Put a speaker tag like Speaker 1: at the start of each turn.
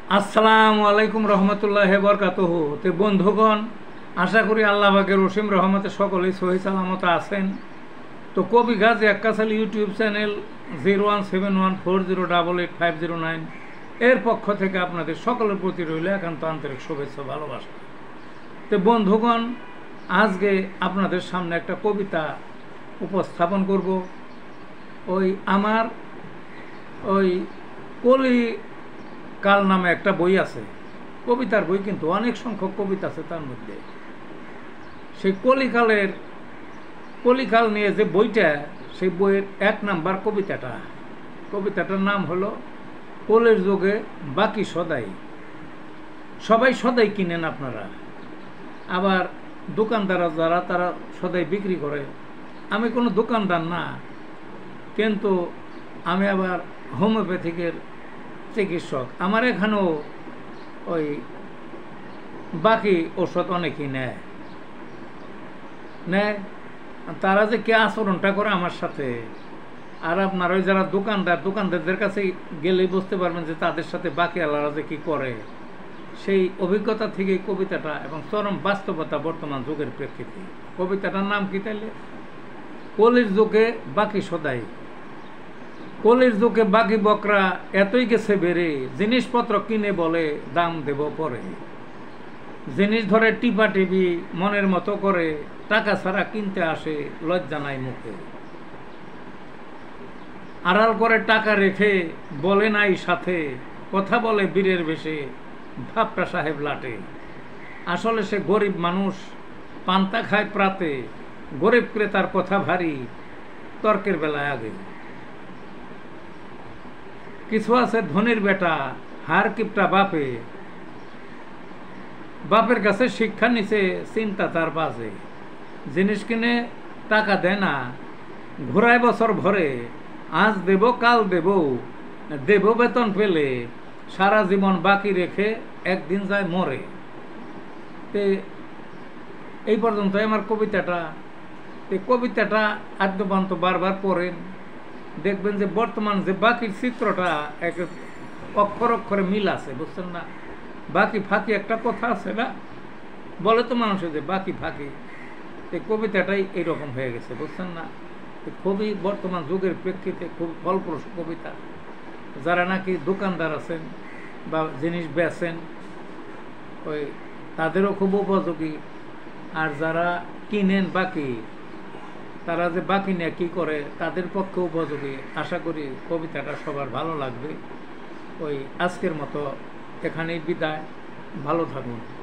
Speaker 1: আসসালামু আলাইকুম রহমতুল্লাহ বরকাতুহু। তো বন্ধুগণ, আশা করি আল্লাহ পাকের অসীম রহমতে সকলেই সহি সালামত আছেন। তো কবি গাজী আক্কাস আলী ইউটিউব চ্যানেল 017140885009 এর পক্ষ থেকে আপনাদের সকলের প্রতি রইল একান্ত আন্তরিক শুভেচ্ছা ভালোবাসা। তো বন্ধুগণ, আজকে আপনাদের সামনে একটা কবিতা উপস্থাপন করব। আমার কলি কাল নামে একটা বই আছে, কবিতার বই, কিন্তু অনেক সংখ্যক কবিতা আছে তার মধ্যে। সেই কলিকাল নিয়ে যে বইটা, সেই বইয়ের 1 নাম্বার কবিতাটার নাম হলো কলির যুগে বাকি সদাই। সবাই সদাই কিনেন আপনারা, আবার দোকানদাররা যারা তারা সদাই বিক্রি করে। আমি কোনো দোকানদার না, কিন্তু আমি আবার হোমিওপ্যাথিকের চিকিৎসক। আমার এখানেও বাকি ওষুধ অনেকেই নেয়। তারা যে কে আচরণটা করে আমার সাথে, আর আপনার যারা দোকানদারদের কাছে গেলেই বুঝতে পারবেন যে তাদের সাথে বাকি আলাদা যে কী করে। সেই অভিজ্ঞতা থেকে কবিতাটা এবং চরম বাস্তবতা বর্তমান যুগের প্রেক্ষিতে। কবিতাটার নাম কি তাইলে? কলির যুগে বাকি সদাই। কলির যুগে বাকি বকরা এতই গেছে বেড়ে, জিনিসপত্র কিনে বলে দাম দেব পরে। জিনিস ধরে টিপা টিপি মনের মতো করে, টাকা ছাড়া কিনতে আসে লজ্জা নাই মুখে। আড়াল করে টাকা রেখে বলে নাই সাথে, কথা বলে বীরের বেশে ভাবটা সাহেব লাটে। আসলে সে গরিব মানুষ, পান্তা খায় প্রাতে, গরিব ক্রেতার কথা ভারী তর্কের বেলায় আগে। কিছু আছে ধনির বেটা, হার কিপটা বাপের কাছে শিক্ষা নিছে, চিন্তা তার বাজে। জিনিস কিনে টাকা দেয় না, ঘোরায় বছর ভরে। আজ দেব কাল দেব বেতন পেলে, সারা জীবন বাকি রেখে একদিন যায় মরে। তে এই পর্যন্ত আমার কবিতাটা আদ্যপান্ত বারবার পড়েন, দেখবেন যে বর্তমান যে বাকির চিত্রটা এক অক্ষর অক্ষরে মিল আছে, বুঝছেন না? বাকি ফাঁকি একটা কথা আছে না, বলে তো মানুষ যে বাকি ফাঁকি। এই কবিতাটাই এইরকম হয়ে গেছে, বুঝছেন না? খুবই বর্তমান যুগের প্রেক্ষিতে খুব ফলপ্রসূ কবিতা। যারা নাকি দোকানদার আছেন বা জিনিস বেচেন, তাদেরও খুব উপযোগী। আর যারা কিনেন বাকি, তারা যে বাকি নিয়ে কী করে, তাদের পক্ষে উপযোগী। আশা করি কবিতাটা সবার ভালো লাগবে। আজকের মতো এখানেই বিদায়। ভালো থাকুন।